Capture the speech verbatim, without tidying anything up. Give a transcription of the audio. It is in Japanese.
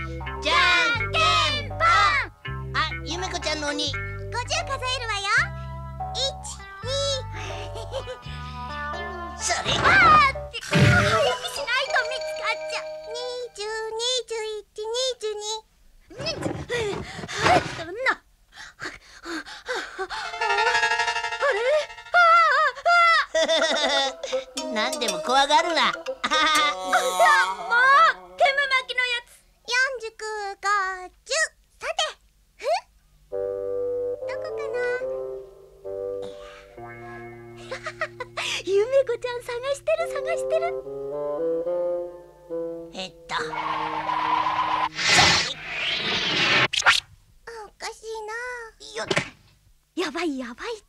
じゃんけんぽん。あ、ゆめこちゃんの鬼。 ごじゅう数えるわよ。いち、に。 それ。 あーって。早くしないと見つかっちゃう。にじゅう、にじゅういち、にじゅうに。はい、そんな。 なんでも怖がるな。 もう煙巻きのやつ。よんじゅうきゅう、ごじゅう。さて、ふどこかな。ゆめこちゃん探してる探してる。 えっとおかしいな。 よっ。 やばいやばい。